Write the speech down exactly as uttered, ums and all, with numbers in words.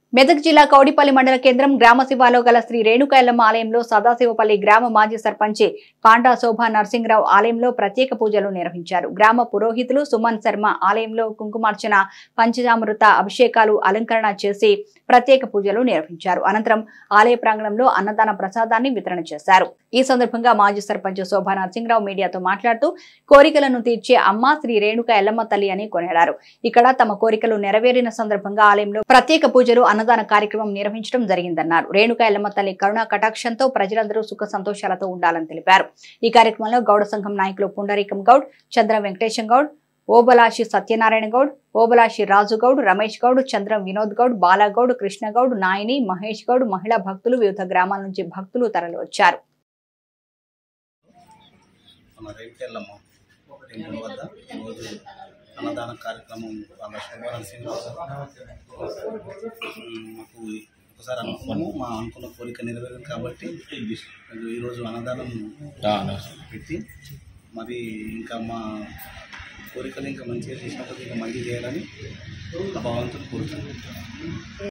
మెదక్ జిల్లా కౌడిపల్లి మండల కేంద్రం గ్రామ శివాలో గల శ్రీ రేణుకా ఎల్లమ్మ ఆలయంలో సదాశివపల్లి గ్రామ మాజీ సర్పంచి పాండా శోభా నరసింహరావు ఆలయంలో ప్రత్యేక పూజలు నిర్వహించారు. గ్రామ పురోహితులు సుమన్ శర్మ ఆలయంలో కుంకుమార్చన, పంచామృత అభిషేకాలు, అలంకరణ చేసి ప్రత్యేక పూజలు నిర్వహించారు. అనంతరం ఆలయ ప్రాంగణంలో అన్నదాన ప్రసాదాన్ని వితరణ చేశారు. ఈ సందర్భంగా మాజీ సర్పంచ్ శోభా నరసింహరావు మీడియాతో మాట్లాడుతూ కోరికలను తీర్చే అమ్మ శ్రీ రేణుకా ఎల్లమ్మ తల్లి అని కొనియాడారు. ఇక్కడ తమ కోరికలు నెరవేరిన సందర్భంగా ఆలయంలో ప్రత్యేక పూజలు, అన్నదాన కార్యక్రమం నిర్వహించడం జరిగిందన్నారు. రేణుకా ఎల్లమ్మ తల్లి కరుణా కటాక్షంతో ప్రజలందరూ సుఖ సంతోషాలతో ఉండాలని తెలిపారు. ఈ కార్యక్రమంలో గౌడ సంఘం నాయకులు పుండరీకం గౌడ్, చంద్ర వెంకటేశం గౌడ్, ఓబలాషి సత్యనారాయణ గౌడ్, ఓబలాషి రాజు గౌడ్, రమేష్ గౌడ్, చంద్రం వినోద్ గౌడ్, బాలాగౌడ్, కృష్ణగౌడ్, నాయని, మహేష్ గౌడ్, మహిళా భక్తులు, వివిధ గ్రామాల నుంచి భక్తులు తరలి వచ్చారు. అన్నదాన కార్యక్రమం వాళ్ళ శోభా నరసింహరావు మాకు ఒకసారి అనుకున్నాము, మా అనుకున్న కోరిక నెరవేరింది కాబట్టి ఈరోజు అన్నదానం పెట్టి మరి ఇంకా మా కోరికలు ఇంకా మంచిగా చేసినప్పుడు ఇంకా మంచిగా చేయాలని భగవంతుని కోరుతున్నాను.